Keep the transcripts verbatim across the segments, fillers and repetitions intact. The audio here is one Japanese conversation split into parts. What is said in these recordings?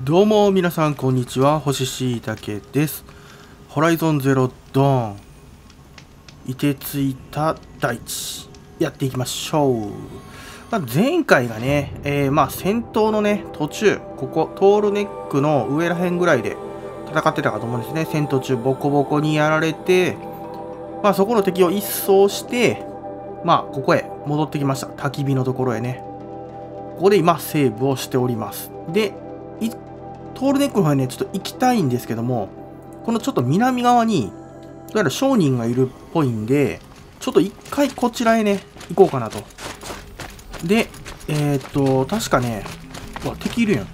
どうも皆さんこんにちは、星しいたけです。ホライゾンゼロドーン、凍てついた大地やっていきましょう。まあ、前回がね、えー、まあ戦闘のね途中、ここトールネックの上らへんぐらいで戦ってたかと思うんですね。戦闘中ボコボコにやられて、まあそこの敵を一掃して、まあここへ戻ってきました。焚き火のところへね。ここで今セーブをしております。でトールネックの方にね、ちょっと行きたいんですけども、このちょっと南側に、どうやら商人がいるっぽいんで、ちょっと一回こちらへね、行こうかなと。で、えー、っと、確かね、うわ、敵いるやん。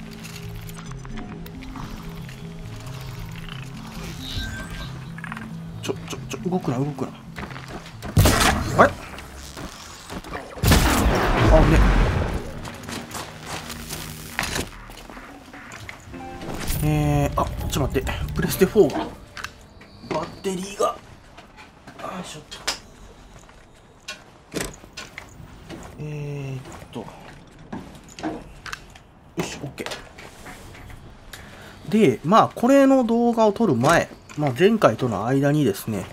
ちょ、ちょ、ちょ、動くな、動くな。あれあ、ね。えー、あ、ちょっと待って、プレステフォーがバッテリーが、よいしょっと。えーっと、よし、OK。で、まあ、これの動画を撮る前、まあ、前回との間にですね、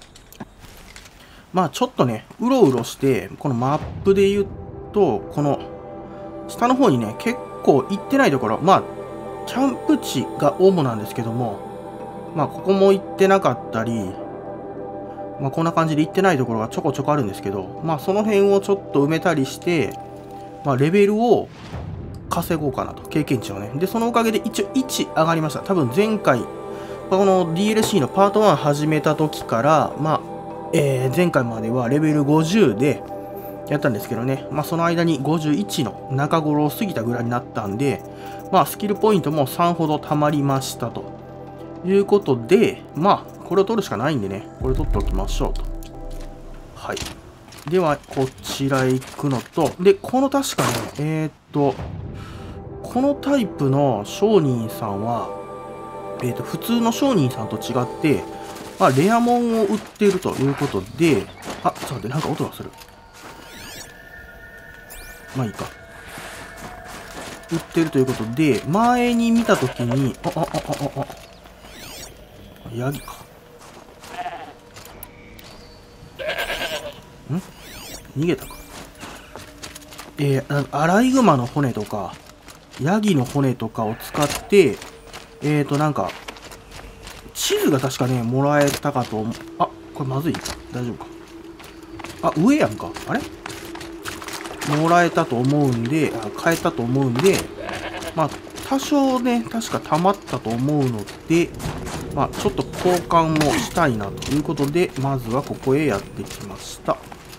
まあ、ちょっとね、うろうろして、このマップで言うと、この、下の方にね、結構行ってないところ、まあ、キャンプ地が主なんですけども、まあ、ここも行ってなかったり、まあ、こんな感じで行ってないところがちょこちょこあるんですけど、まあ、その辺をちょっと埋めたりして、まあ、レベルを稼ごうかなと、経験値をね。で、そのおかげで一応いち上がりました。多分前回、この ディーエルシー のパートワン始めた時から、まあ、えー、前回まではレベルごじゅうでやったんですけどね、まあ、その間にごじゅういちの中頃を過ぎたぐらいになったんで、まあ、スキルポイントもさんほど貯まりましたということで、まあ、これを取るしかないんでね、これ取っておきましょうと。はい。では、こちらへ行くのと、で、この確かね、えー、っと、このタイプの商人さんは、えー、っと、普通の商人さんと違って、まあ、レアモンを売っているということで、あ、ちょっと待って、なんか音がする。まあいいか。売ってるということで、前に見たときに、あ、あ、あ、あ、あ、あ、ヤギか。ん逃げたか。えー、アライグマの骨とか、ヤギの骨とかを使って、えーと、なんか、地図が確かね、もらえたかと思う。あ、これまずい大丈夫か。あ、上やんか。あれもらえたと思うんで、あ、変えたと思うんで、まあ、多少ね、確か溜まったと思うので、まあ、ちょっと交換もしたいなということで、まずはここへやってきました。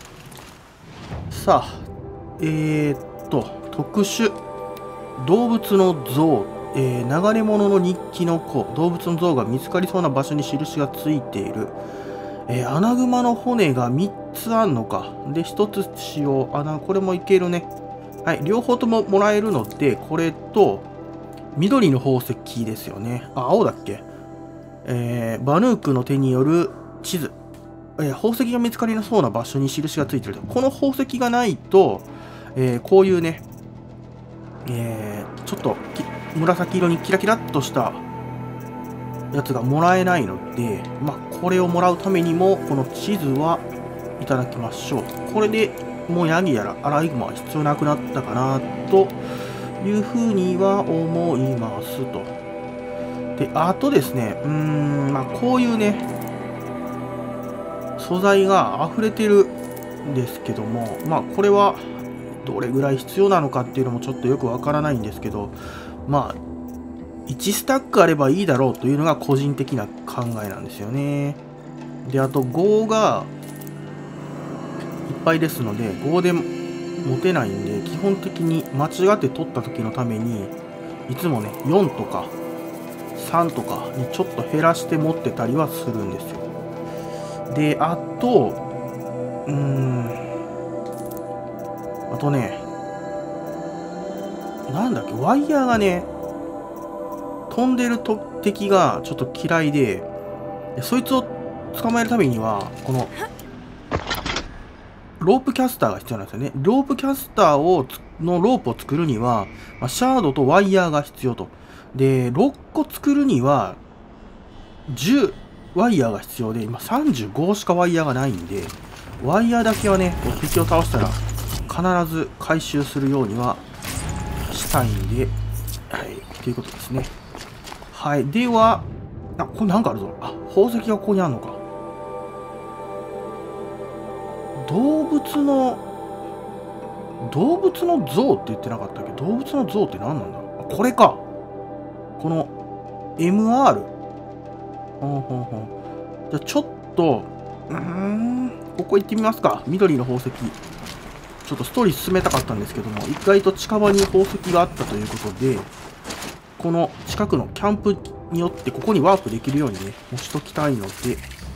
さあ、えー、っと、特殊、動物の像、えー、流れ物の日記の子、動物の像が見つかりそうな場所に印がついている。えー、アナグマの骨がみっつあんのか。で、ひとつ使用。あ、な、これもいけるね。はい、両方とももらえるので、これと、緑の宝石ですよね。あ、青だっけ。えー、バヌークの手による地図。えー、宝石が見つかりなそうな場所に印がついてると。この宝石がないと、えー、こういうね、えー、ちょっと紫色にキラキラっとしたやつがもらえないので、まあ、これをもらうためにも、この地図はいただきましょう。これでもうヤギやらアライグマは必要なくなったかな、というふうには思いますと。で、あとですね、うーん、まあ、こういうね、素材が溢れてるんですけども、まあ、これはどれぐらい必要なのかっていうのもちょっとよくわからないんですけど、まあ、いちスタックあればいいだろうというのが個人的な考えなんですよね。で、あとごがいっぱいですので、ごで持てないんで、基本的に間違って取った時のために、いつもね、よんとかさんとかにちょっと減らして持ってたりはするんですよ。で、あと、うーん、あとね、なんだっけ、ワイヤーがね、飛んでると敵がちょっと嫌いで、そいつを捕まえるためには、この、ロープキャスターが必要なんですよね。ロープキャスターをのロープを作るには、まあ、シャードとワイヤーが必要と。 で、ろっこ作るには、じゅうワイヤーが必要で、今さんじゅうごしかワイヤーがないんで、ワイヤーだけはね、こう敵を倒したら、必ず回収するようにはしたいんで、はい、ということですね。はい、では、あ、これなんかあるぞ。あ、宝石がここにあるのか。動物の、動物の像って言ってなかったっけ？動物の像って何なんだろう。あ、これか。この エムアール。ほんほんほん。じゃあちょっと、うーん、ここ行ってみますか。緑の宝石。ちょっとストーリー進めたかったんですけども、意外と近場に宝石があったということで、この近くのキャンプによってここにワープできるようにね、持ちときたいので、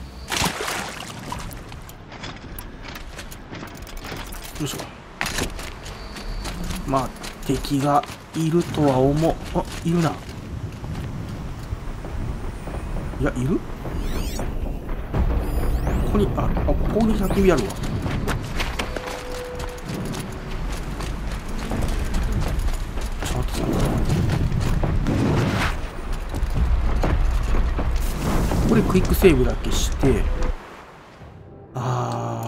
よいしょ。まあ、敵がいるとは思う。あ、いるな。いや、いる？ここに、あ、あ、ここに焚き火あるわ。ちょっとさ、これクイックセーブだけして、あ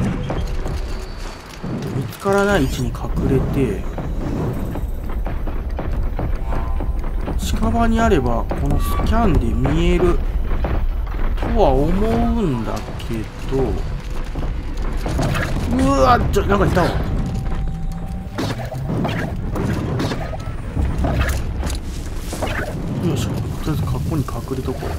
ー、見つからない位置に隠れて、近場にあればこのスキャンで見えるとは思うんだけど、うわっ、ちょ、なんかいたわ。よいしょ、とりあえずここに隠れとこう。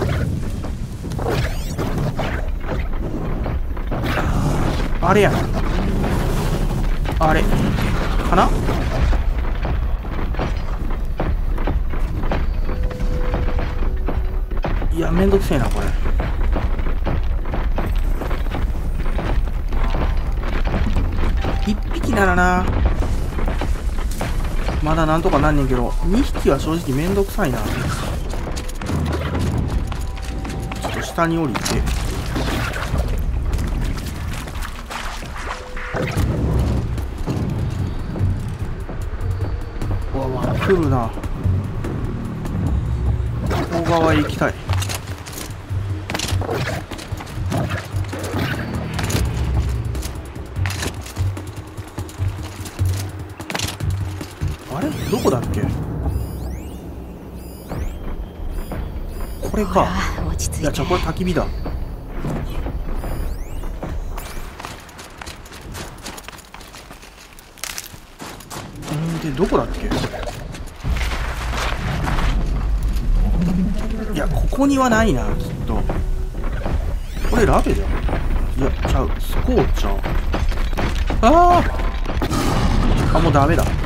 あれやな、あれかな。いや、めんどくせえなこれ。いっぴきならな、まだなんとかなんねんけど、にひきは正直めんどくさいな。ちょっと下に降りて、うわわ、来るな。大川へ行きたい。あれどこだっけ。これか。いや、じゃあこれ焚き火だ。んでどこだっけ。いや、ここにはないな、きっと。これラベだ。いや、ちゃう、スコーちゃう。ああ、あ、もうダメだ。うん、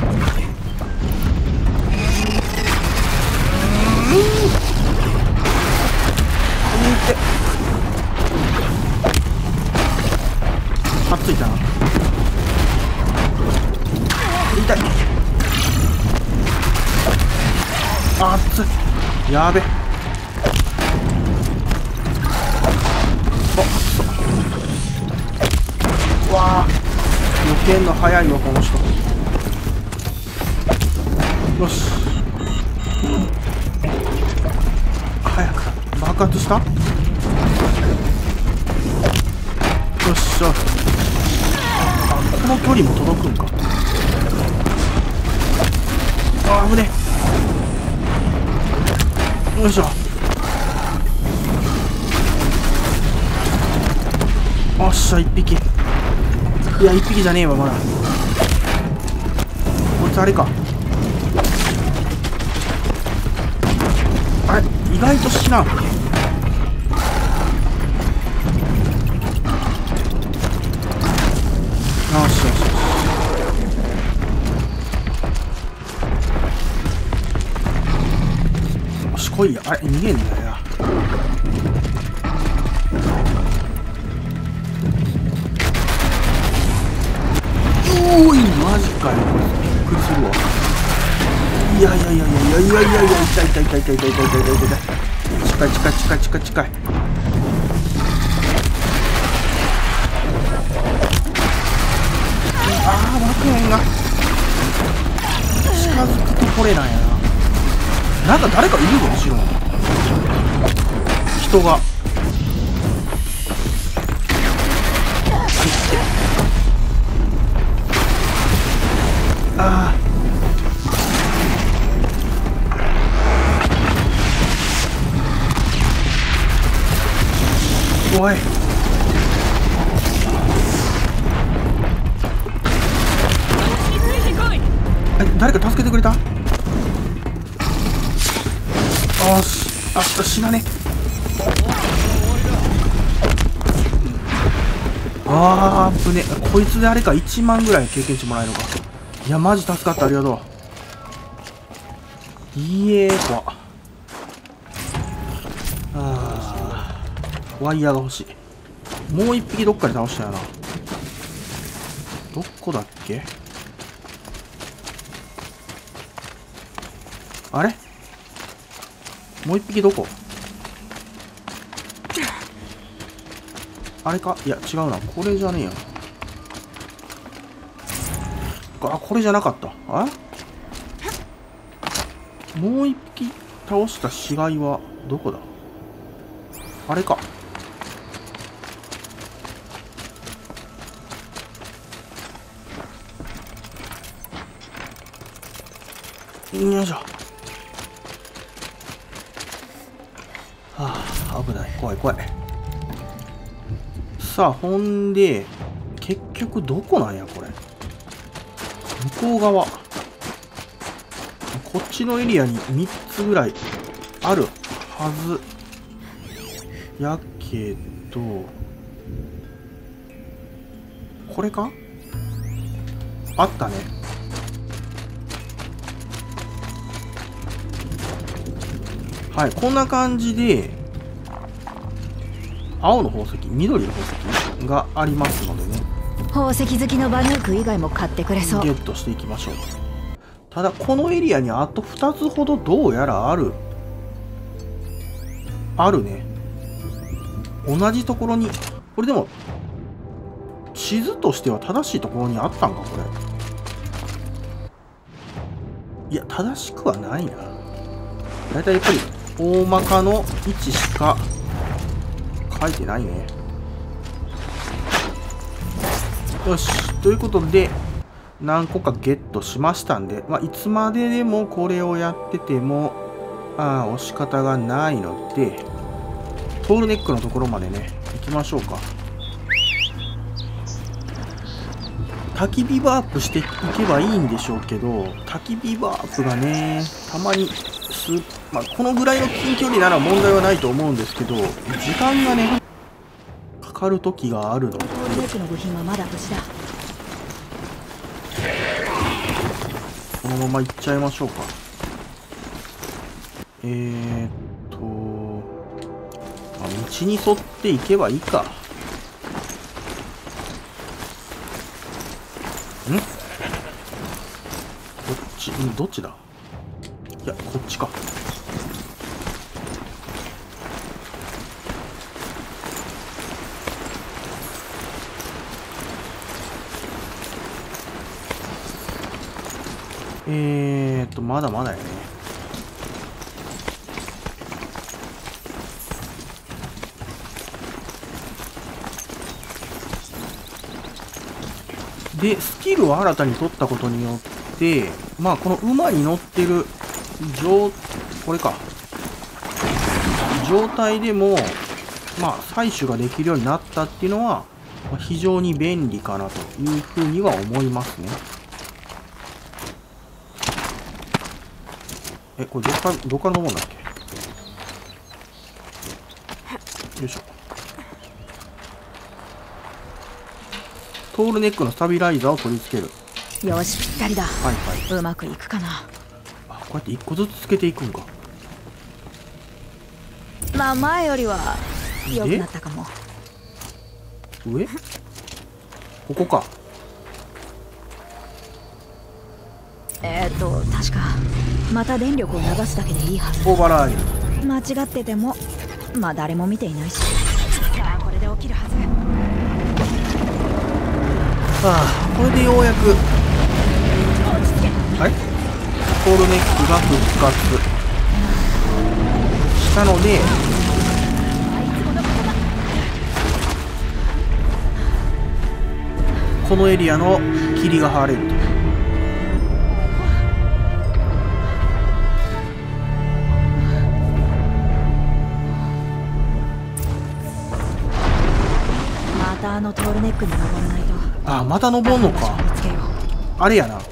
あっついたな。痛い。あっつい。やべ。あっそ。わあ、避けんの早いわこの人。よし、早く爆発した。よっしゃ。あ、この距離も届くんか。あー、危ねえ。よいしょ。おっしゃ、一匹。いや、一匹じゃねえわ、まだ。こいつあれか。あれ、意外と死なん。よしよしよし。よし、来いや。あれ、逃げんだよ。おい、マジかよ。びっくりするわ。いやいやいやいやいやいやいやいや、痛い痛い痛い痛い痛い痛い痛い痛い痛い。近い近い近い近い近い。ああ、爆炎が近づくとこれなんやな。 なんか誰かいるぞ後ろに。人がああおいえ誰か助けてくれた。あーしあ死なね。あーぶね。こいつであれかいちまんぐらい経験値もらえるのか。いやマジ助かった。ありがとう。いえー怖っ。あーワイヤーが欲しい。もう一匹どっかで倒したよな。どこだっけ。あれもう一匹どこ。あれか。いや違うな。これじゃねえよ。あこれじゃなかった。あもう一匹倒した死骸はどこだ。あれか。よいしょ。はあ危ない。怖い怖い。さあほんで結局どこなんやこれ。向こう側。こっちのエリアにみっつぐらいあるはずやけど、これか。あったね。はい、こんな感じで青の宝石、緑の宝石がありますのでね、 宝石好きのバヌーク以外も買ってくれそう。 ゲットしていきましょう。ただこのエリアにあとふたつほどどうやらあるあるね。同じところに。これでも地図としては正しいところにあったんかこれ。いや正しくはないな。だいたいやっぱり大まかの位置しか書いてないね。よし、ということで何個かゲットしましたんで、まあ、いつまででもこれをやっててもあ押し方がないので、トールネックのところまでね行きましょうか。焚き火バープしていけばいいんでしょうけど、焚き火バープがねたまにす、まあ、このぐらいの近距離なら問題はないと思うんですけど、時間がねかかる時があるので、 トールネックの部品はまだ無事だ。 このまま行っちゃいましょうか。えーっと、まあ、道に沿って行けばいいか。ん？こっち、んどっちだ？いや、こっちか。えーっと、まだまだやね。で、スキルを新たに取ったことによって、まあ、この馬に乗ってる状、これか。状態でも、まあ、採取ができるようになったっていうのは、まあ、非常に便利かなというふうには思いますね。え、これどっか、どっから飲むんだっけ？よいしょ。トールネックのスタビライザーを取り付ける。 よし、ぴったりだ。 はいはい。 うまくいくかな。 あ、こうやって一個ずつつけていくんか。 まあ前よりは良くなったかも。 上？ここか。 えーっと確かまた電力を流すだけでいいはず。 オーバーライド。 間違っててもまあ誰も見ていないし、さあこれで起きるはず。 ああ、これでようやく、はい、トールネックが復活。 したので、このエリアの霧が晴れると。 またあのトールネックに登らないと。 あ、また登んのか。あれやな。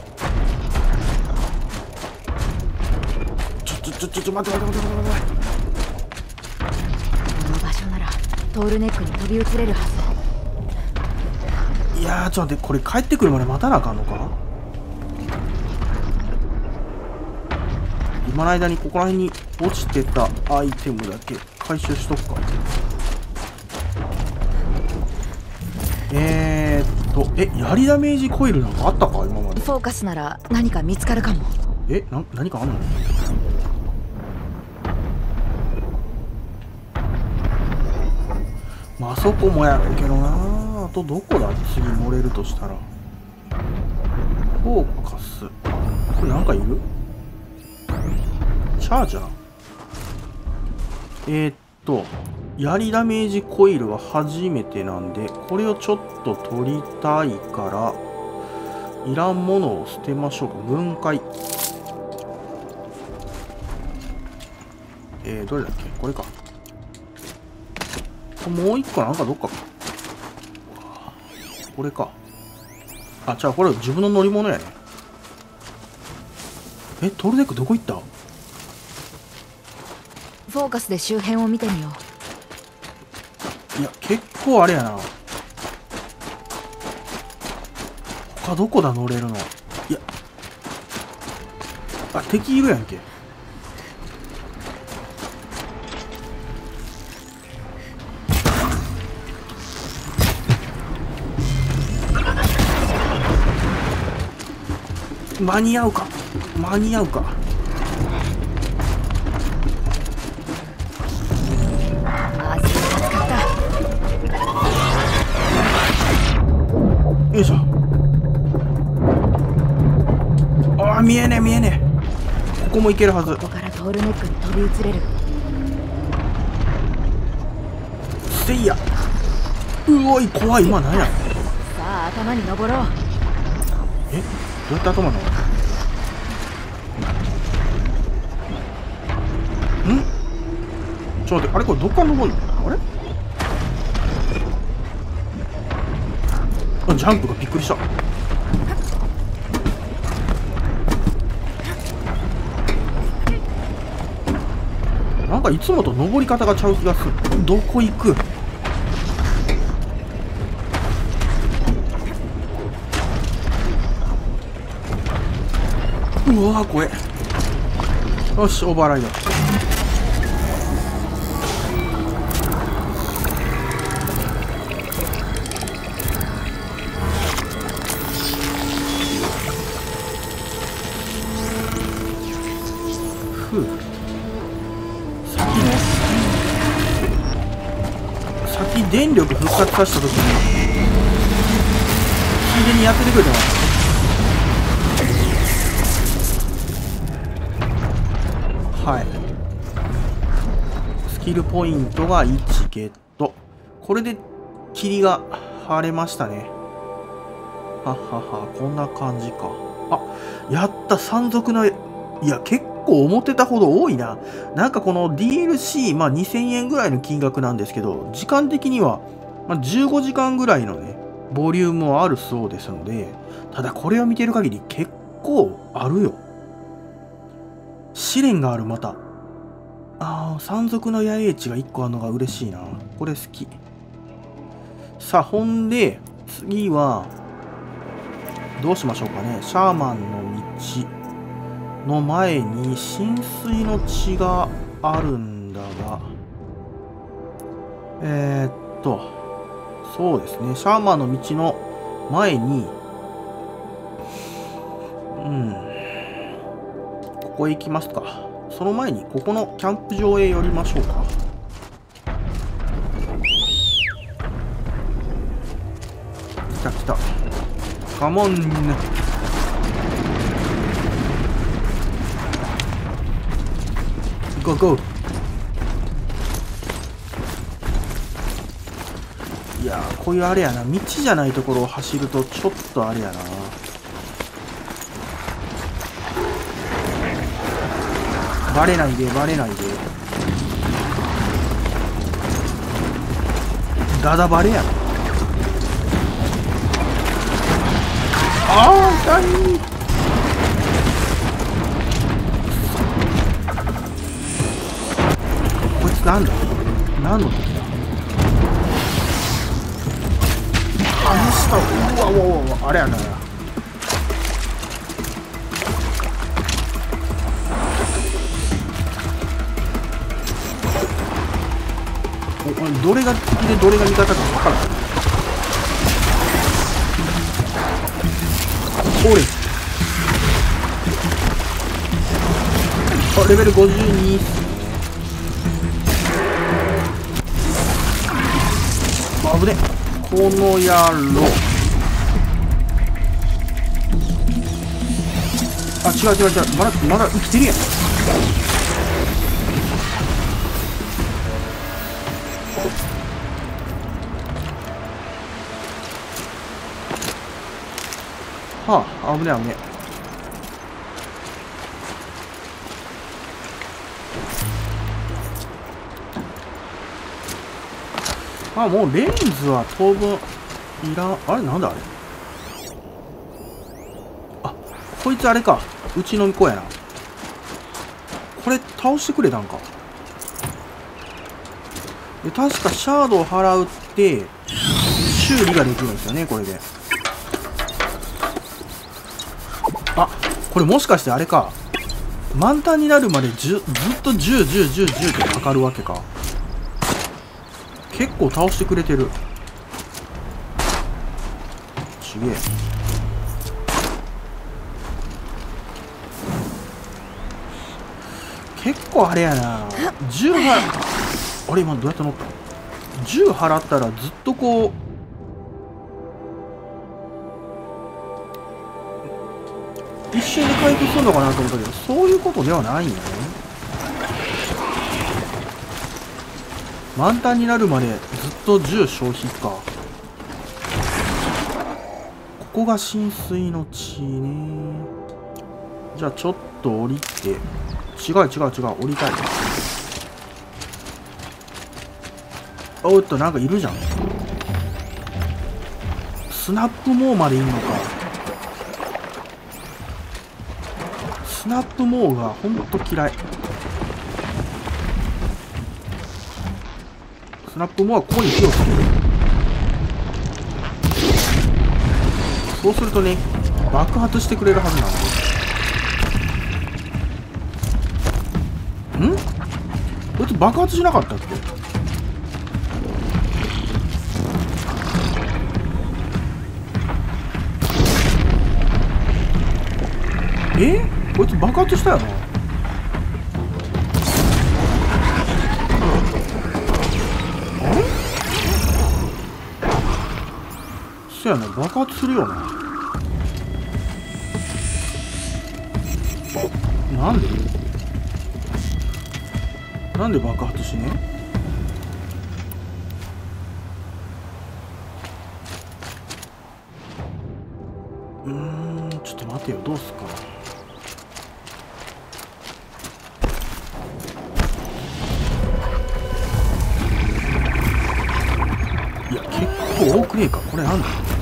ちょちょちょちょちょ待って待って待って待って待って。 この場所ならトールネックに飛び移れるはず。いやー、ちょっと待って、これ帰ってくるまで待たなあかんのか。今の間にここら辺に落ちてたアイテムだけ回収しとくか。えーっとえ槍ダメージコイルなんかあったか今まで。 フォーカスなら何か見つかるかも。 えな何かあんの。まあそこもやるけどな。あとどこだ次乗れるとしたら。フォーカスこれなんかいる。チャージャー。えー、っと槍ダメージコイルは初めてなんで、これをちょっと取りたいからいらんものを捨てましょうか。分解。えー、どれだっけこれか。もう一個なんかどっかか。これか。あ、じゃあこれ自分の乗り物やね。え、トールネックどこ行った。 フォーカスで周辺を見てみよう。いや、結構あれやな。他どこだ乗れるの。いや。あ、敵いるやんけ。間に合うか間に合うか。 まず助かった。 よいしょ。ああ見えねえ見えねえ。ここも行けるはず。 ここからトールネックに飛び移れる。 せいや。うおい怖い。今何や。さあ頭に登ろう。 えどうやって頭なの。んちょっと待って、あれこれどっから登るの。あれあジャンプがびっくりした。なんかいつもと登り方がちゃう気がする。どこ行く。うわー怖え。よしオーバーライド。ふう先ね先電力復活させた時についでにやっててくれてます。はい、スキルポイントがいちゲット。これで霧が晴れましたね。はははこんな感じか。あやった山賊の。いや結構思ってたほど多いな。なんかこの ディーエルシー、まあにせんえんぐらいの金額なんですけど、時間的にはまあじゅうごじかんぐらいのねボリュームはあるそうですので、ただこれを見てる限り結構あるよ。試練がある。またああ山賊の野営地がいっこあるのが嬉しいな。これ好き。さあほんで次はどうしましょうかね。シャーマンの道の前に浸水の地があるんだが、えー、っとそうですねシャーマンの道の前にうんここへ行きますか。その前にここのキャンプ場へ寄りましょうか。来た来たカモン。 ゴーゴー。いやー、こういうあれやな、道じゃないところを走るとちょっとあれやな。バレないでバレないで。ダダバレやん。あー痛い。こいつなんだ、何の敵だ。あした。うわうわうわ、あれやな。どれが敵でどれが味方か分からない。おれあ、レベルごじゅうにっすね。あぶね、この野郎。あ、違う違う違う、まだまだ生きてるやん。はあ、危ねえ危ねえ。まあもうレンズは当分いらん。あれなんだあれ。あ、こいつあれか、うちの子やな。これ倒してくれたんか。で確かシャードを払うって修理ができるんですよね、これで。あ、これもしかしてあれか、満タンになるまでじゅずっとじゅう、じゅう、じゅう、じゅうってかかるわけか。結構倒してくれてる。すげえ。結構あれやな。じゅう払あれ今どうやって乗った？じゅう払ったらずっとこう一瞬で回復するのかなと思ったけど、そういうことではないんやね。満タンになるまでずっとじゅう消費か。ここが浸水の地ね。じゃあちょっと降りて、違う違う違う、降りたい。おっと、なんかいるじゃん。スナップモーまでいんのか。スナップモーがほんと嫌い。スナップモーはここに火をつける。そうするとね、爆発してくれるはずなんで。ん？こいつ爆発しなかったっけ？え？こいつ爆発したよな。あれ？そやな、爆発するよな。なんで？なんで爆発しね？うーん、ちょっと待てよ、どうすか。いや、結構多くねえか。これなんだ？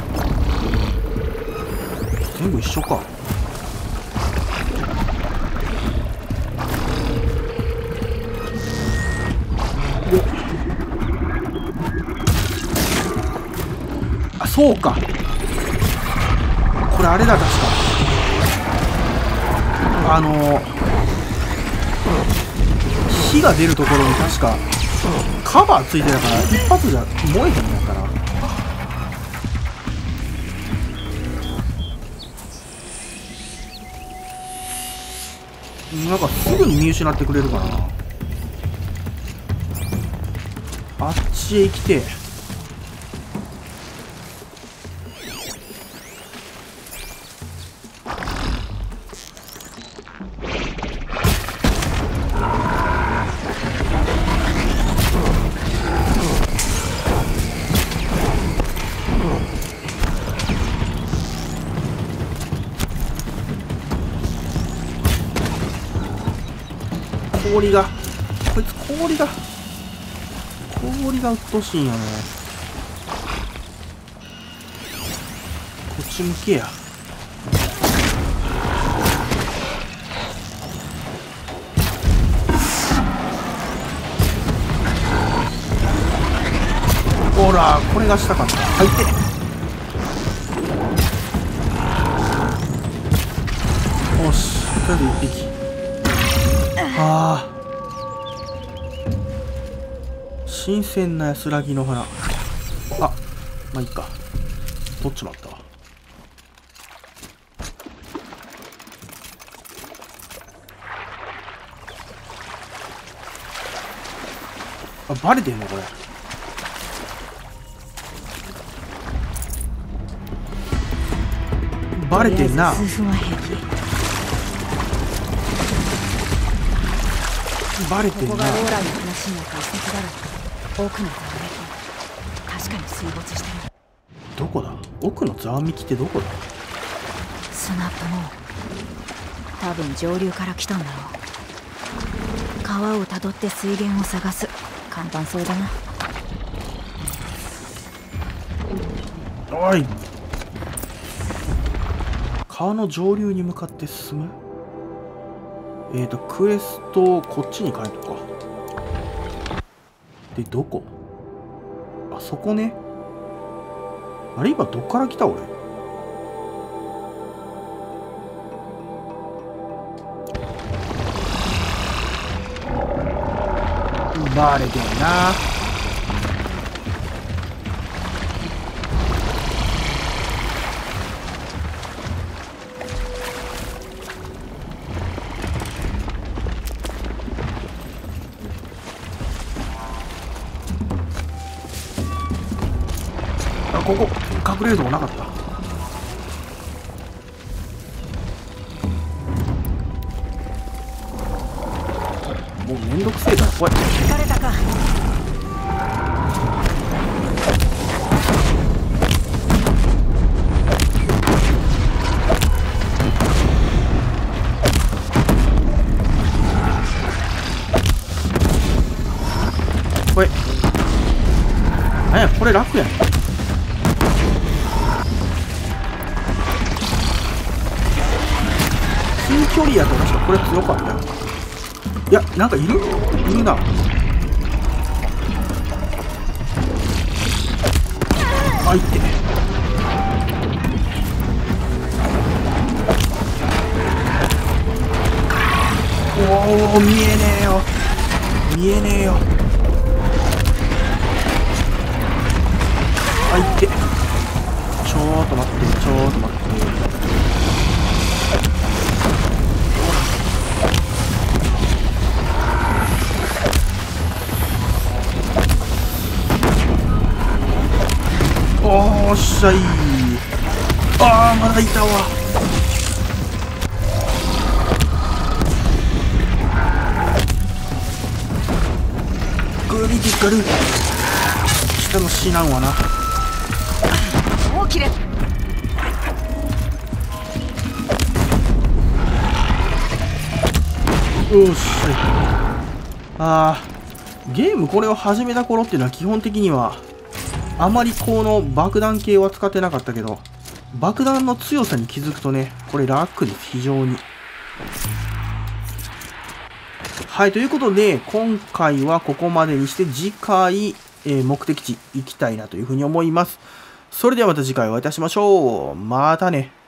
全部一緒か。あ、そうか。これあれだ、確か。あの火が出るところに確かカバーついてたから一発じゃ燃えへんやったな。なんかすぐに見失ってくれるかな。あっちへ行きて。 氷がこいつ氷が氷がうっとうしいんやね。こっち向けや。ほらこれがしたかった。入ってよし、とりあえずいっぴき。ああ、新鮮な安らぎの花。あ、まあいいか、取っちまったわ。あ、バレてんのこれ。バレてんな。バレてんな。 ここがローラの話の解析だろう。奥のざわめき確かに水没してる。 どこだ？奥のざわめきってどこだ？ スナップも多分上流から来たんだろう。川をたどって水源を探す。簡単そうだな。 おい、川の上流に向かって進む。えーとクエストをこっちに変えとくか。でどこ？あそこね。あれ今どっから来た俺。バレてんな。あ、ここ隠れるとこなかった。もうめんどくせえから怖い。 疲れたか。 これなんや、これ楽やん。近距離やと確かこれ強かったよ。いや、なんかいるいるな。あ、いっておお、見えねえよ見えねえよ。あ、いってちょーっと待ってちょーっと待って。おーしゃい。あーまだいたわ。クリティカル下の死なんわな。 大きれ。 よっしゃい。あーゲームこれを始めた頃っていうのは基本的にはあまりこの爆弾系は使ってなかったけど、爆弾の強さに気づくとね、これ楽です、非常に。はい、ということで、今回はここまでにして、次回、えー、目的地行きたいなというふうに思います。それではまた次回お会いいたしましょう。またね。